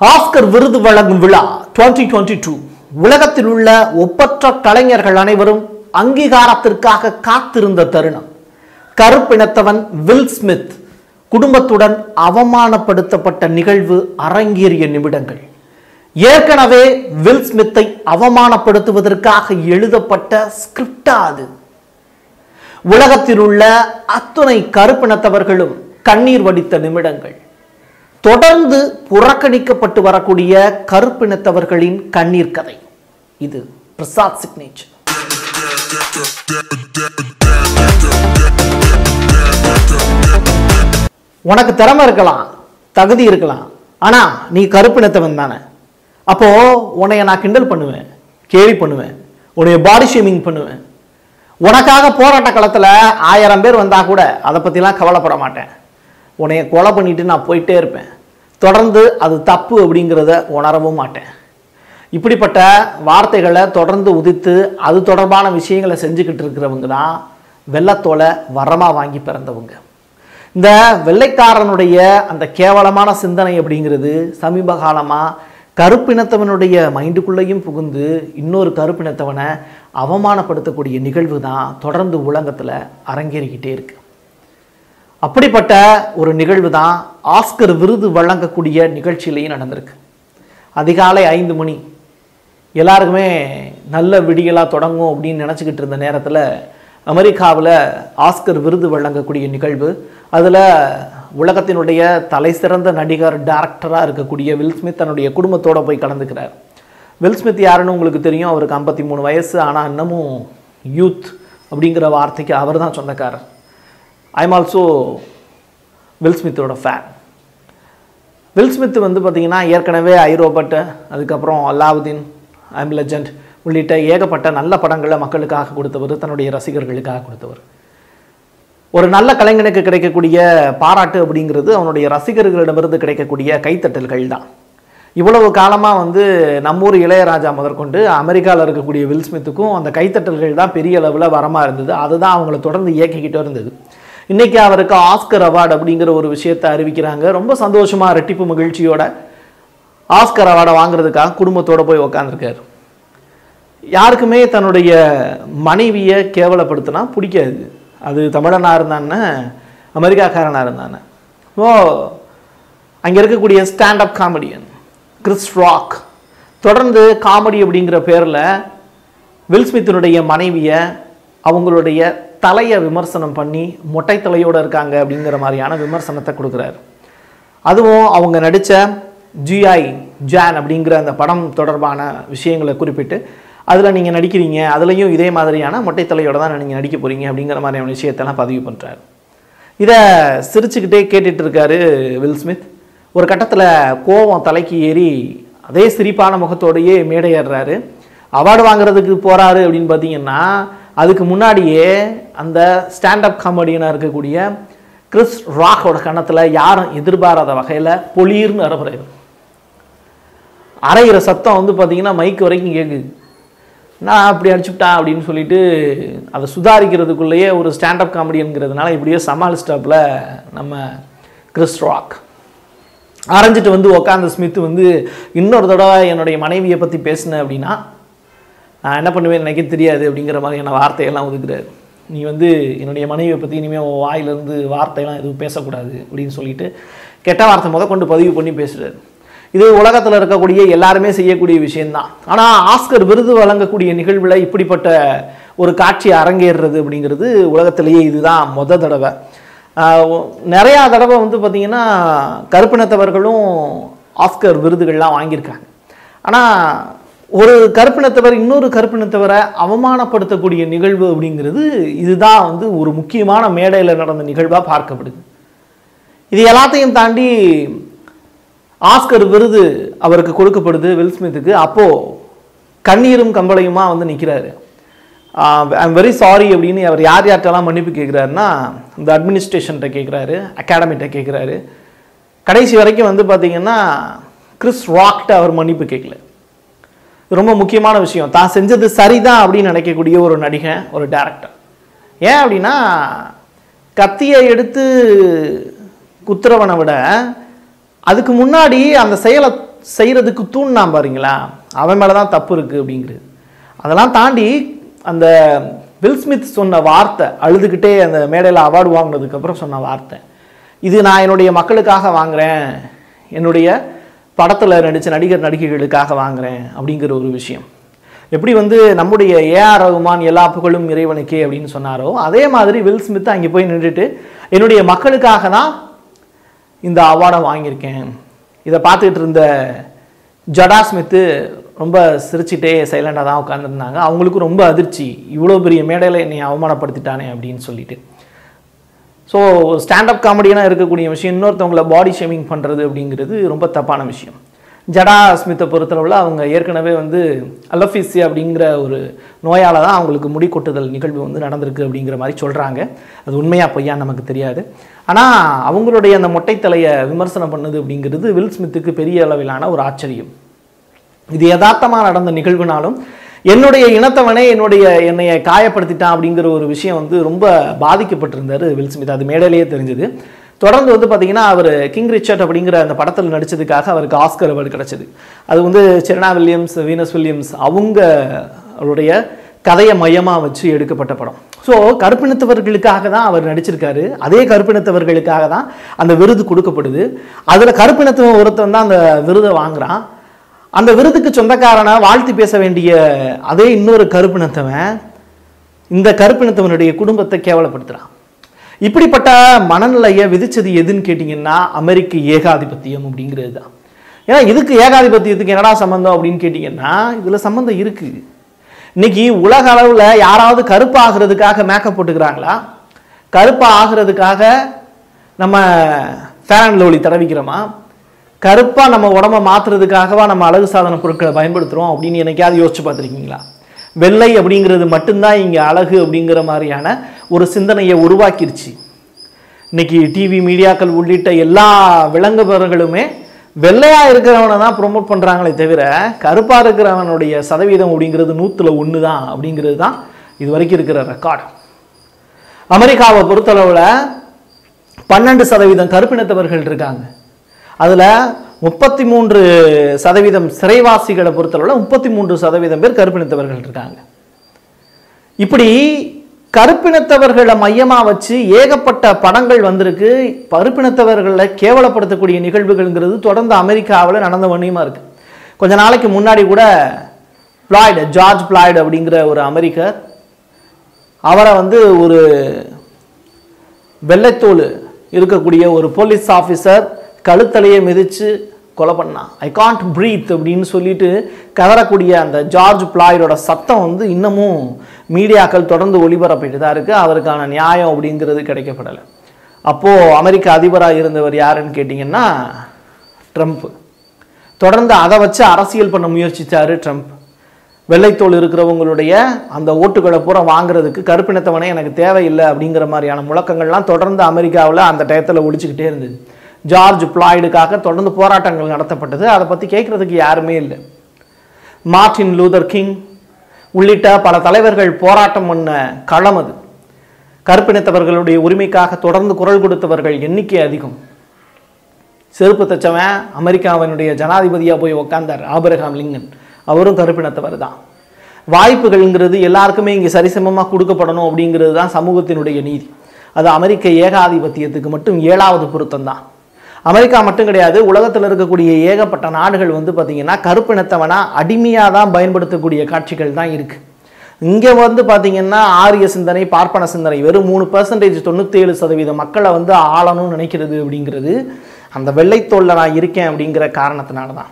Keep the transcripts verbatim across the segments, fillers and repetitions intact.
Oscar விருது வழங்கும் விழா twenty twenty-two உலகத்தில் உள்ள ஒப்பற்ற கலைஞர்கள் அனைவரும் அங்கீகாரத்திற்காக காத்திருந்த தருணம். கருப்பினத்தவன் வில் ஸ்மித் குடும்பத்துடன் அவமானப்படுத்தப்பட்ட நிகழ்வு அரங்கேறிய நிமிடங்கள். ஏற்கனவே வில் ஸ்மித்தை அவமானப்படுத்துவதற்காக எழுதப்பட்ட ஸ்கிரிப்டா அது. உலகத்தில் உள்ள அத்துணை கருப்பினத்தவர்களும் கண்ணீர் வடித்த நிமிடங்கள். தொடர்ந்து புறக்கணிக்கப்பட்டு வரக்கூடிய கருப்பினத்தவர்களின் கண்ணீர் கதை. இது பிரசாத் சிக்னேச்சர். உனக்கு திறமை இருக்கலாம், தகுதி இருக்கலாம், ஆனா நீ கருப்பினத்தவன் தானே. அப்போ உன்னைய நான் கிண்டல் பண்ணுவேன், கேலி பண்ணுவேன், உன்னைய பாடி ஷேமிங் பண்ணுவேன். உனக்காக போராட்ட களத்துல ஆயிரம் பேர் வந்தா கூட அதை பத்திலாம் கவலைப்பட மாட்டேன். உன்னைய கொலை பண்ணிட்டு நான் போயிட்டே இருப்பேன். தொடர்ந்து அது தப்பு அப்படிங்கிறத உணரவும் மாட்டேன். இப்படிப்பட்ட வார்த்தைகளை தொடர்ந்து உதித்து அது தொடர்பான விஷயங்களை செஞ்சுக்கிட்டு இருக்கிறவங்க தான் வெள்ளத்தோலை வரமாக வாங்கி பிறந்தவங்க. இந்த வெள்ளைக்காரனுடைய அந்த கேவலமான சிந்தனை அப்படிங்கிறது சமீப காலமாக கருப்பினத்தவனுடைய மைண்டுக்குள்ளேயும் புகுந்து இன்னொரு கருப்பினத்தவனை அவமானப்படுத்தக்கூடிய நிகழ்வு தான் தொடர்ந்து உலகத்தில் அரங்கேறிக்கிட்டே இருக்கு. அப்படிப்பட்ட ஒரு நிகழ்வு தான் ஆஸ்கர் விருது வழங்கக்கூடிய நிகழ்ச்சியிலையும் நடந்திருக்கு. அதிகாலை ஐந்து மணி எல்லாருக்குமே நல்ல விடியலாக தொடங்கும் அப்படின்னு நினச்சிக்கிட்டு இருந்த நேரத்தில் அமெரிக்காவில் ஆஸ்கர் விருது வழங்கக்கூடிய நிகழ்வு. அதில் உலகத்தினுடைய தலை சிறந்த நடிகர் டைரக்டராக இருக்கக்கூடிய வில் ஸ்மித் தன்னுடைய குடும்பத்தோடு போய் கலந்துக்கிறார். வில் ஸ்மித் யாருன்னு உங்களுக்கு தெரியும். அவருக்கு ஐம்பத்தி மூணு வயசு. ஆனால் இன்னமும் யூத் அப்படிங்கிற வார்த்தைக்கு அவர் தான் சொந்தக்காரர். ஐம் ஆல்சோ வில் ஸ்மித்தோட ஃபேன். வில் ஸ்மித் வந்து பார்த்திங்கன்னா ஏற்கனவே ஐரோபட், அதுக்கப்புறம் அல்லாவுதீன், ஐம் லெஜண்ட் உள்ளிட்ட ஏகப்பட்ட நல்ல படங்களை மக்களுக்காக கொடுத்தவர், தன்னுடைய ரசிகர்களுக்காக கொடுத்தவர். ஒரு நல்ல கலைஞனுக்கு கிடைக்கக்கூடிய பாராட்டு அப்படிங்கிறது அவனுடைய ரசிகர்களிடமிருந்து கிடைக்கக்கூடிய கைத்தட்டல்கள் தான். இவ்வளவு காலமாக வந்து நம்மூர் இளையராஜா முதற்கொண்டு அமெரிக்காவில் இருக்கக்கூடிய வில் ஸ்மித்துக்கும் அந்த கைத்தட்டல்கள் தான் பெரிய அளவில் வரமாக இருந்தது. அதுதான் அவங்கள தொடர்ந்து இயக்கிக்கிட்டே இருந்தது. இன்றைக்கி அவருக்கு ஆஸ்கர் அவார்டு அப்படிங்கிற ஒரு விஷயத்தை அறிவிக்கிறாங்க. ரொம்ப சந்தோஷமாக ரெட்டிப்பு மகிழ்ச்சியோட ஆஸ்கர் அவார்டை வாங்குறதுக்காக குடும்பத்தோடு போய் உக்காந்துருக்காரு. யாருக்குமே தன்னுடைய மனைவியை கேவலப்படுத்தினா பிடிக்காது. அது தமிழனாக இருந்தானே, அமெரிக்காக்காரனாக இருந்தானே. ஓ அங்கே இருக்கக்கூடிய ஸ்டாண்டப் காமெடியன் கிறிஸ் ராக் தொடர்ந்து காமெடி அப்படிங்கிற பேரில் வில் ஸ்மித்தினுடைய மனைவியை அவங்களுடைய தலையை விமர்சனம் பண்ணி மொட்டை தலையோடு இருக்காங்க அப்படிங்கிற மாதிரியான விமர்சனத்தை கொடுக்குறாரு. அதுவும் அவங்க நடித்த ஜிஐ ஜான் அப்படிங்கிற அந்த படம் தொடர்பான விஷயங்களை குறிப்பிட்டு அதில் நீங்கள் நடிக்கிறீங்க, அதுலேயும் இதே மாதிரியான மொட்டை தலையோடு தான் நீங்கள் நடிக்க போகிறீங்க அப்படிங்கிற மாதிரியான விஷயத்தெல்லாம் பதிவு பண்ணுறாரு. இதை சிரிச்சுக்கிட்டே கேட்டுட்டு இருக்காரு வில் ஸ்மித். ஒரு கட்டத்தில் கோபம் தலைக்கு ஏறி அதே சிரிப்பான முகத்தோடையே மேடை ஏறுறாரு. அவார்டு வாங்குறதுக்கு போகிறாரு அப்படின்னு பார்த்தீங்கன்னா அதுக்கு முன்னாடியே அந்த ஸ்டாண்டப் காமெடியனாக இருக்கக்கூடிய கிறிஸ் ராக்கோட கணத்தில் யாரும் எதிர்பாராத வகையில் பொலிர்னு அறப்புறாரு. அரைகிற சத்தம் வந்து பார்த்தீங்கன்னா மைக்கு வரைக்கும் கேட்குது. நான் அப்படி அடிச்சுவிட்டான் அப்படின்னு சொல்லிட்டு அதை சுதாரிக்கிறதுக்குள்ளேயே ஒரு ஸ்டாண்டப் காமெடியனுங்கிறதுனால இப்படியே சமாளிஸ்டாப்பில் நம்ம கிறிஸ் ராக் அரைஞ்சிட்டு வந்து உக்காந்த ஸ்மித் வந்து இன்னொரு தடவை என்னுடைய மனைவியை பற்றி பேசினேன் அப்படின்னா நான் என்ன பண்ணுவேன் எனக்கு தெரியாது அப்படிங்கிற மாதிரியான வார்த்தையெல்லாம் ஒதுக்குறாரு. நீ வந்து என்னுடைய மனைவியை பற்றி இனிமேல் உன் வாயிலிருந்து வார்த்தையெல்லாம் எதுவும் பேசக்கூடாது அப்படின்னு சொல்லிட்டு கெட்ட வார்த்தை முத கொண்டு பதிவு பண்ணி பேசுகிறார். இது உலகத்தில் இருக்கக்கூடிய எல்லாருமே செய்யக்கூடிய விஷயந்தான். ஆனால் ஆஸ்கர் விருது வழங்கக்கூடிய நிகழ்வில் இப்படிப்பட்ட ஒரு காட்சி அரங்கேறுறது அப்படிங்கிறது உலகத்திலேயே இதுதான் முத தடவை. நிறையா தடவை வந்து பார்த்திங்கன்னா கருப்பினத்தவர்களும் ஆஸ்கர் விருதுகள்லாம் வாங்கியிருக்காங்க. ஆனால் ஒரு கருப்பினத்தவர் இன்னொரு கருப்பினத்தவரை அவமானப்படுத்தக்கூடிய நிகழ்வு அப்படிங்கிறது இதுதான் வந்து ஒரு முக்கியமான மேடையில் நடந்த நிகழ்வாக பார்க்கப்படுது. இது எல்லாத்தையும் தாண்டி ஆஸ்கர் விருது அவருக்கு கொடுக்கப்படுது வில் ஸ்மித்துக்கு. அப்போது கண்ணீரும் கம்பளையுமா வந்து நிற்கிறாரு. ஐம் வெரி சாரி அப்படின்னு அவர் யார் யார்கிட்டலாம் மன்னிப்பு கேட்குறாருன்னா இந்த அட்மினிஸ்ட்ரேஷன்கிட்ட கேட்குறாரு, அகாடமிகிட்ட கேட்குறாரு. கடைசி வரைக்கும் வந்து பார்த்திங்கன்னா கிறிஸ் ராக்ட்ட அவர் மன்னிப்பு கேட்கல. ரொம்ப முக்கியமான விஷயம், தான் செஞ்சது சரிதான் அப்படின்னு நினைக்கக்கூடிய ஒரு நடிகன், ஒரு டைரக்டர். ஏன் அப்படின்னா கத்தியை எடுத்து குத்துறவனை விட அதுக்கு முன்னாடி அந்த செயலை செய்கிறதுக்கு தூண்ணா பாருங்களா, அவன் மேலே தான் தப்பு இருக்குது அப்படிங்கிறது. அதெல்லாம் தாண்டி அந்த வில் ஸ்மித் சொன்ன வார்த்தை, அழுதுகிட்டே அந்த மேடையில் அவார்டு வாங்கினதுக்கப்புறம் சொன்ன வார்த்தை, இது நான் என்னுடைய மக்களுக்காக வாங்குகிறேன், என்னுடைய படத்தில் நடித்த நடிகர் நடிகைகளுக்காக வாங்குகிறேன் அப்படிங்கிற ஒரு விஷயம். எப்படி வந்து நம்முடைய ஏஆர் ரகுமான் எல்லா புகழும் இறைவனுக்கே அப்படின்னு சொன்னாரோ, அதே மாதிரி வில் ஸ்மித் அங்கே போய் நின்றுட்டு என்னுடைய மக்களுக்காக தான் இந்த அவார்டை வாங்கியிருக்கேன். இதை பார்த்துக்கிட்டு இருந்த ஜடா ஸ்மித்து ரொம்ப சிரிச்சிட்டே சைலண்டாக தான் உட்காந்துருந்தாங்க. அவங்களுக்கு ரொம்ப அதிர்ச்சி, இவ்வளோ பெரிய மேடையில் என்னை அவமானப்படுத்திட்டானே அப்படின்னு சொல்லிட்டு. ஸோ ஸ்டாண்டப் காமெடியனாக இருக்கக்கூடிய விஷயம் இன்னொருத்தவங்களை பாடி ஷேமிங் பண்ணுறது அப்படிங்கிறது ரொம்ப தப்பான விஷயம். ஜடா ஸ்மித்தை பொறுத்தளவில் அவங்க ஏற்கனவே வந்து அலோபீசி அப்படிங்கிற ஒரு நோயால் தான் அவங்களுக்கு முடி கொட்டுதல் நிகழ்வு வந்து நடந்திருக்கு அப்படிங்கிற மாதிரி சொல்கிறாங்க. அது உண்மையாக பொய்யான்னு நமக்கு தெரியாது. ஆனால் அவங்களுடைய அந்த மொட்டைத்தலையை விமர்சனம் பண்ணுது அப்படிங்கிறது வில் ஸ்மித்துக்கு பெரிய அளவிலான ஒரு ஆச்சரியம். இது யதார்த்தமாக நடந்த நிகழ்வுனாலும் என்னுடைய இனத்தவனே என்னுடைய என்னைய காயப்படுத்திட்டான் அப்படிங்கிற ஒரு விஷயம் வந்து ரொம்ப பாதிக்கப்பட்டிருந்தார் வில் ஸ்மித். அது மேடையிலேயே தெரிஞ்சது. தொடர்ந்து வந்து பார்த்தீங்கன்னா அவர் கிங் ரிச்சர்ட் அப்படிங்கிற அந்த படத்தில் நடித்ததுக்காக அவருக்கு ஆஸ்கர் அவார்டு கிடச்சிது. அது வந்து செரினா வில்லியம்ஸ், வீனஸ் வில்லியம்ஸ் அவங்களுடைய கதையை மையமாக வச்சு எடுக்கப்பட்ட படம். ஸோ கருப்பினத்தவர்களுக்காக தான் அவர் நடிச்சிருக்காரு. அதே கருப்பினத்தவர்களுக்காக தான் அந்த விருது கொடுக்கப்படுது. அதில் கருப்பினத்தவன் ஒருத்தன் தான் அந்த விருதை வாங்குறான். அந்த விருதுக்கு சொந்தக்காரனை வாழ்த்தி பேச வேண்டிய அதே இன்னொரு கருப்பினத்தவன் இந்த கருப்பினத்தவனுடைய குடும்பத்தை கேவலப்படுத்துகிறான். இப்படிப்பட்ட மனநிலையை விதிச்சது எதுன்னு கேட்டிங்கன்னா அமெரிக்க ஏகாதிபத்தியம் அப்படிங்கிறது தான். ஏன்னா இதுக்கு ஏகாதிபத்தியத்துக்கு என்னடா சம்மந்தம் அப்படின்னு கேட்டிங்கன்னா இதில் சம்மந்தம் இருக்குது. இன்னைக்கு உலக அளவில் யாராவது கருப்பு ஆகிறதுக்காக மேக்கப் போட்டுக்கிறாங்களா? கருப்பு ஆகிறதுக்காக நம்ம ஃபேர் அண்ட் லவ்லி தடவிக்கிறோமா? கருப்பாக நம்ம உடம்பை மாற்றுறதுக்காகவா நம்ம அழகு சாதன பொருட்களை பயன்படுத்துகிறோம் அப்படின்னு என்னைக்காவது யோசிச்சு பார்த்துருக்கீங்களா? வெள்ளை அப்படிங்கிறது மட்டும்தான் இங்கே அழகு அப்படிங்கிற மாதிரியான ஒரு சிந்தனையை உருவாக்கிருச்சு. இன்னைக்கு டிவி மீடியாக்கள் உள்ளிட்ட எல்லா விளங்குபவர்களுமே வெள்ளையாக இருக்கிறவனை தான் ப்ரொமோட் பண்ணுறாங்களே தவிர கருப்பாக இருக்கிறவனுடைய சதவீதம் அப்படிங்கிறது நூற்றில் ஒன்று தான் அப்படிங்கிறது தான் இது வரைக்கும் இருக்கிற ரெக்கார்டு. அமெரிக்காவை பொறுத்தளவில் பன்னெண்டு சதவீதம் கருப்பினத்தவர்கள் இருக்காங்க. அதில் முப்பத்தி மூன்று சதவீதம் சிறைவாசிகளை பொறுத்தளவில் முப்பத்தி மூன்று சதவீதம் பேர் கருப்பினத்தவர்கள் இருக்காங்க. இப்படி கருப்பினத்தவர்களை மையமாக வச்சு ஏகப்பட்ட படங்கள் வந்திருக்கு. கருப்பினத்தவர்களை கேவலப்படுத்தக்கூடிய நிகழ்வுகள்ங்கிறது தொடர்ந்து அமெரிக்காவில் நடந்த வண்ணியமாக இருக்குது. கொஞ்ச நாளைக்கு முன்னாடி கூட பிளாய்டு ஜார்ஜ் பிளாய்டு அப்படிங்கிற ஒரு அமெரிக்கர், அவரை வந்து ஒரு வெள்ளைத்தோல் இருக்கக்கூடிய ஒரு போலீஸ் ஆஃபீஸர் கழுத்தலையை மிதித்து கொலை பண்ணான். ஐ காண்ட் ப்ரீத் அப்படின்னு சொல்லிட்டு கதறக்கூடிய அந்த ஜார்ஜ் பிளாய்டோட சத்தம் வந்து இன்னமும் மீடியாக்கள் தொடர்ந்து ஒளிபரப்பிட்டு தான் இருக்குது. அவருக்கான நியாயம் அப்படிங்கிறது கிடைக்கப்படலை. அப்போது அமெரிக்க அதிபராக இருந்தவர் யாருன்னு கேட்டிங்கன்னா ட்ரம்ப். தொடர்ந்து அதை வச்சு அரசியல் பண்ண முயற்சித்தார் ட்ரம்ப். வெள்ளைத்தோல் இருக்கிறவங்களுடைய அந்த ஓட்டுகளை பூரா வாங்குறதுக்கு கருப்பினத்தவனே எனக்கு தேவையில்லை அப்படிங்கிற மாதிரியான முழக்கங்கள்லாம் தொடர்ந்து அமெரிக்காவில் அந்த டயத்தில் ஒழிச்சுக்கிட்டே இருந்தது. ஜார்ஜ் பிளாய்டுக்காக தொடர்ந்து போராட்டங்கள் நடத்தப்பட்டது. அதை பற்றி கேட்குறதுக்கு யாருமே இல்லை. மார்ட்டின் லூதர் கிங் உள்ளிட்ட பல தலைவர்கள் போராட்டம் பண்ண களம் அது. கருப்பினத்தவர்களுடைய உரிமைக்காக தொடர்ந்து குரல் கொடுத்தவர்கள் எண்ணிக்கை அதிகம். செருப்பு தச்சவன் அமெரிக்காவினுடைய ஜனாதிபதியாக போய் உக்காந்தார் ஆபிரகாம் லிங்கன். அவரும் கருப்பினத்தவர் தான். வாய்ப்புகள்ங்கிறது எல்லாருக்குமே இங்கே சரிசமமாக கொடுக்கப்படணும் அப்படிங்கிறது தான் சமூகத்தினுடைய நீதி. அது அமெரிக்க ஏகாதிபத்தியத்துக்கு மட்டும் ஏழாவது பொருத்தம் தான். அமெரிக்கா மட்டும் கிடையாது, உலகத்தில் இருக்கக்கூடிய ஏகப்பட்ட நாடுகள் வந்து பார்த்திங்கன்னா கருப்பினத்தவனா அடிமையாக தான் பயன்படுத்தக்கூடிய காட்சிகள் தான் இருக்குது. இங்கே வந்து பார்த்திங்கன்னா ஆரிய சிந்தனை, பார்ப்பன சிந்தனை வெறும் மூணு பர்சன்டேஜ் தொண்ணூற்றி ஏழு சதவீத மக்களை வந்து ஆளணும்னு நினைக்கிறது அப்படிங்கிறது அந்த வெள்ளைத்தோளில் நான் இருக்கேன் அப்படிங்கிற காரணத்தினால தான்.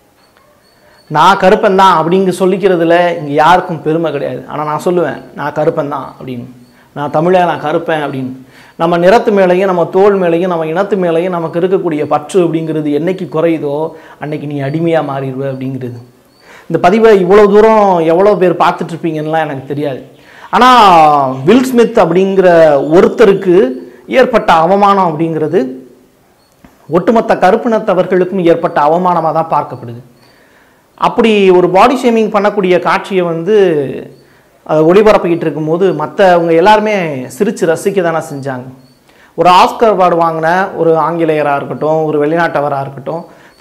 நான் கருப்பன் தான் அப்படிங்க சொல்லிக்கிறதுல இங்கே யாருக்கும் பெருமை கிடையாது. ஆனால் நான் சொல்லுவேன் நான் கருப்பன் தான் அப்படின்னு. நான் தமிழை நான் கருப்பேன் அப்படின்னு. நம்ம நிறத்து மேலேயும் நம்ம தோல் மேலேயும் நம்ம இனத்து மேலேயும் நமக்கு இருக்கக்கூடிய பற்று அப்படிங்கிறது என்னைக்கு குறையுதோ அன்னைக்கு நீ அடிமையாக மாறிடுவ அப்படிங்கிறது. இந்த பதிவை இவ்வளோ தூரம் எவ்வளோ பேர் பார்த்துட்ருப்பீங்கன்னெலாம் எனக்கு தெரியாது. ஆனால் வில் ஸ்மித் அப்படிங்கிற ஒருத்தருக்கு ஏற்பட்ட அவமானம் அப்படிங்கிறது ஒட்டுமொத்த கருப்பினத்தவர்களுக்கும் ஏற்பட்ட அவமானமாக தான் பார்க்கப்படுது. அப்படி ஒரு பாடி ஷேமிங் பண்ணக்கூடிய காட்சியை வந்து அதை ஒளிபரப்பிக்கிட்டு இருக்கும்போது மற்றவங்க எல்லாருமே சிரித்து ரசிக்க தானே செஞ்சாங்க. ஒரு ஆஸ்கர் அவார்டு வாங்கின ஒரு ஆங்கிலேயராக இருக்கட்டும், ஒரு வெளிநாட்டவராக இருக்கட்டும்,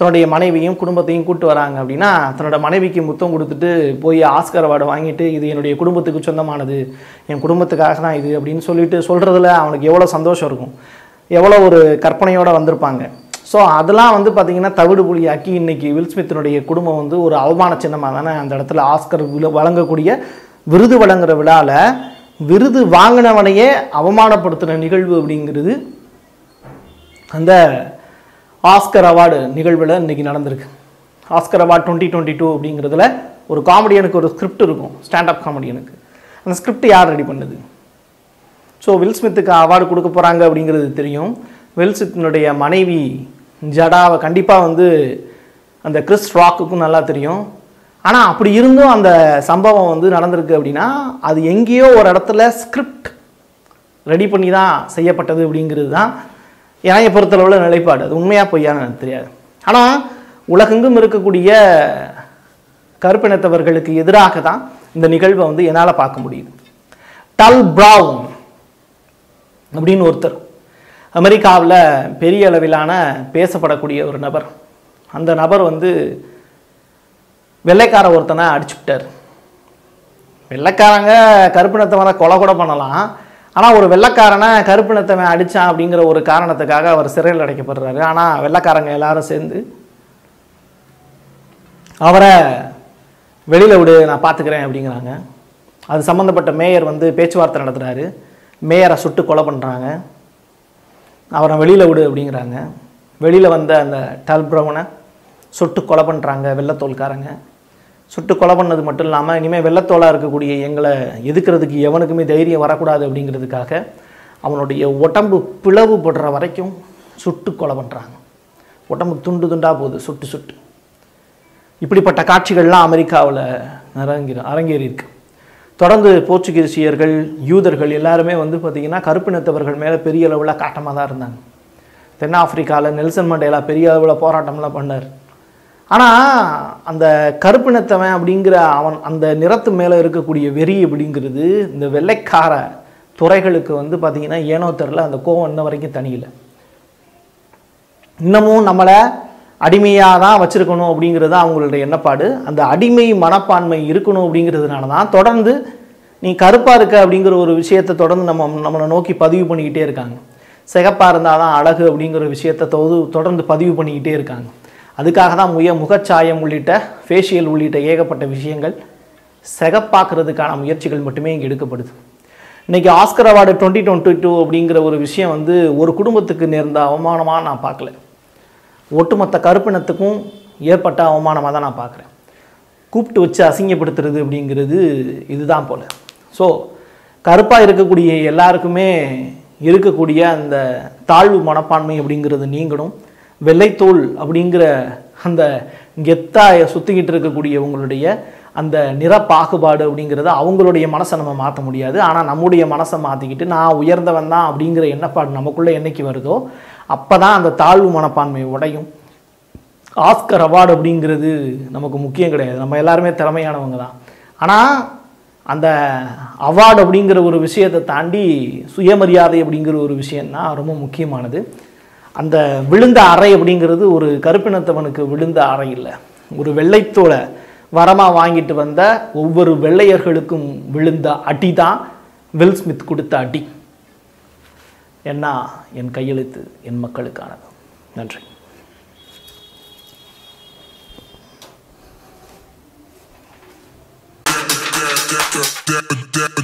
தன்னுடைய மனைவியும் குடும்பத்தையும் கூட்டு வராங்க அப்படின்னா தன்னோட மனைவிக்கு முத்தம் கொடுத்துட்டு போய் ஆஸ்கர் அவார்டு வாங்கிட்டு இது என்னுடைய குடும்பத்துக்கு சொந்தமானது, என் குடும்பத்துக்காக தான் இது அப்படின்னு சொல்லிட்டு சொல்கிறதுல அவனுக்கு எவ்வளோ சந்தோஷம் இருக்கும், எவ்வளோ ஒரு கற்பனையோடு வந்திருப்பாங்க. ஸோ அதெல்லாம் வந்து பார்த்திங்கன்னா தவிடு புலியாக்கி இன்றைக்கி வில் ஸ்மித்தினுடைய குடும்பம் வந்து ஒரு அவமான சின்னமாக தானே அந்த இடத்துல ஆஸ்கர் வழங்கக்கூடிய விருது வழங்குகிற விழாவில் விருது வாங்கினவனையே அவமானப்படுத்துகிற நிகழ்வு அப்படிங்கிறது அந்த ஆஸ்கர் அவார்டு நிகழ்வில் இன்றைக்கி நடந்திருக்கு. Oscar award twenty twenty two அப்படிங்கிறதுல ஒரு காமெடியனுக்கு ஒரு ஸ்கிரிப்ட் இருக்கும், ஸ்டாண்டப் காமெடியனுக்கு. அந்த ஸ்கிரிப்ட் யார் ரெடி பண்ணுது? ஸோ வில் ஸ்மித்துக்கு அவார்டு கொடுக்க போகிறாங்க அப்படிங்கிறது தெரியும். வில் ஸ்மித்தினுடைய மனைவி ஜடாவை கண்டிப்பாக வந்து அந்த கிறிஸ் ராக்குக்கும் நல்லா தெரியும். ஆனால் அப்படி இருந்தும் அந்த சம்பவம் வந்து நடந்திருக்கு அப்படின்னா அது எங்கேயோ ஒரு இடத்துல ஸ்கிரிப்ட் ரெடி பண்ணி தான் செய்யப்பட்டது அப்படிங்கிறது தான் என்னைய பொறுத்தளவில் நிலைப்பாடு. அது உண்மையாக பொய்யான்னு எனக்கு தெரியாது. ஆனால் உலகெங்கும் இருக்கக்கூடிய கருப்பினத்தவர்களுக்கு எதிராக தான் இந்த நிகழ்வை வந்து என்னால் பார்க்க முடியுது. டல் ப்ரவுன் அப்படின்னு ஒருத்தர் அமெரிக்காவில் பெரிய அளவிலான பேசப்படக்கூடிய ஒரு நபர். அந்த நபர் வந்து வெள்ளைக்கார ஒருத்தனை அடிச்சுக்கிட்டார். வெள்ளைக்காரங்க கருப்பினத்தவனை கொலை கூட பண்ணலாம், ஆனால் ஒரு வெள்ளைக்காரனை கருப்பினத்தவன் அடித்தான் அப்படிங்கிற ஒரு காரணத்துக்காக அவர் சிறையில் அடைக்கப்படுறாரு. ஆனால் வெள்ளைக்காரங்க எல்லாரும் சேர்ந்து அவரை வெளியில் விடு, நான் பார்த்துக்கிறேன் அப்படிங்கிறாங்க. அது சம்மந்தப்பட்ட மேயர் வந்து பேச்சுவார்த்தை நடத்துகிறாரு. மேயரை சுட்டு கொலை பண்ணுறாங்க. அவரை வெளியில் விடு அப்படிங்கிறாங்க. வெளியில் வந்த அந்த டல் ப்ரவுனை சுட்டு கொலை பண்ணுறாங்க வெள்ளத்தோல்காரங்க. சுட்டு கொலை பண்ணது மட்டும் இல்லாமல் இனிமேல் வெள்ளத்தோலாக இருக்கக்கூடிய எங்களை எதுக்கிறதுக்கு எவனுக்குமே தைரியம் வரக்கூடாது அப்படிங்கிறதுக்காக அவனுடைய உடம்பு பிளவுபடுற வரைக்கும் சுட்டு கொலை பண்ணுறாங்க. உடம்பு துண்டு துண்டாக போகுது சுட்டு சுட்டு. இப்படிப்பட்ட காட்சிகள்லாம் அமெரிக்காவில் அரங்கி அரங்கேறி இருக்கு. தொடர்ந்து போர்ச்சுகீசியர்கள், யூதர்கள் எல்லாருமே வந்து பார்த்திங்கன்னா கருப்பினத்தவர்கள் மேலே பெரிய அளவில் காட்டமாக தான் இருந்தாங்க. தென்னாப்பிரிக்காவில் நெல்சன் மண்டேலா பெரிய அளவில் போராட்டம்லாம் பண்ணார். ஆனால் அந்த கருப்பினத்தவன் அப்படிங்கிற அவன் அந்த நிறத்து மேலே இருக்கக்கூடிய வெறி அப்படிங்கிறது இந்த வெள்ளைக்கார துறைகளுக்கு வந்து பார்த்திங்கன்னா ஏனோ தெரில அந்த கோவம் இன்ன வரைக்கும் தனியில்லை. இன்னமும் நம்மளை அடிமையாக தான் வச்சுருக்கணும் அப்படிங்கிறது அவங்களுடைய எண்ணப்பாடு. அந்த அடிமை மனப்பான்மை இருக்கணும் அப்படிங்கிறதுனால தான் தொடர்ந்து நீ கருப்பாக இருக்க அப்படிங்கிற ஒரு விஷயத்தை தொடர்ந்து நம்ம நம்மளை நோக்கி பதிவு பண்ணிக்கிட்டே இருக்காங்க. சிகப்பாக இருந்தால் தான் அழகு அப்படிங்கிற விஷயத்தை தொது தொடர்ந்து பதிவு பண்ணிக்கிட்டே இருக்காங்க. அதுக்காக தான் முய முகச்சாயம் உள்ளிட்ட ஃபேஷியல் உள்ளிட்ட ஏகப்பட்ட விஷயங்கள் சிகப்பாக்குறதுக்கான முயற்சிகள் மட்டுமே இங்கே எடுக்கப்படுது. இன்றைக்கி Oscar award twenty twenty two அப்படிங்கிற ஒரு விஷயம் வந்து ஒரு குடும்பத்துக்கு நேர்ந்த அவமானமாக நான் பார்க்கல, ஒட்டுமொத்த கருப்பினத்துக்கும் ஏற்பட்ட அவமானமாக தான் நான் பார்க்குறேன். கூப்பிட்டு வச்சு அசிங்கப்படுத்துறது அப்படிங்கிறது இதுதான் போல். ஸோ கருப்பாக இருக்கக்கூடிய எல்லாருக்குமே இருக்கக்கூடிய அந்த தாழ்வு மனப்பான்மை அப்படிங்கிறது நீங்களும் வெள்ளைத்தோல் அப்படிங்கிற அந்த கெத்தாய சுற்றிக்கிட்டு இருக்கக்கூடிய உங்களுடைய அந்த நிற பாகுபாடு அப்படிங்கிறத அவங்களுடைய மனசை நம்ம மாற்ற முடியாது. ஆனால் நம்முடைய மனசை மாற்றிக்கிட்டு நான் உயர்ந்தவன் தான் அப்படிங்கிற எண்ணப்பாடு நமக்குள்ளே என்னைக்கு வருதோ அப்போ தான் அந்த தாழ்வு மனப்பான்மை உடையும். ஆஸ்கர் அவார்டு அப்படிங்கிறது நமக்கு முக்கியம் கிடையாது, நம்ம எல்லாருமே திறமையானவங்க தான். ஆனால் அந்த அவார்டு அப்படிங்கிற ஒரு விஷயத்தை தாண்டி சுயமரியாதை அப்படிங்கிற ஒரு விஷயந்தான் ரொம்ப முக்கியமானது. அந்த விழுந்த அறை அப்படிங்கிறது ஒரு கருப்பினத்தவனுக்கு விழுந்த அறை இல்லை, ஒரு வெள்ளைத்தோலை வரமாக வாங்கிட்டு வந்த ஒவ்வொரு வெள்ளையர்களுக்கும் விழுந்த அடி தான் வில் ஸ்மித் கொடுத்த அடி. என்ன என் கையெழுத்து என் மக்களுக்கானது. நன்றி.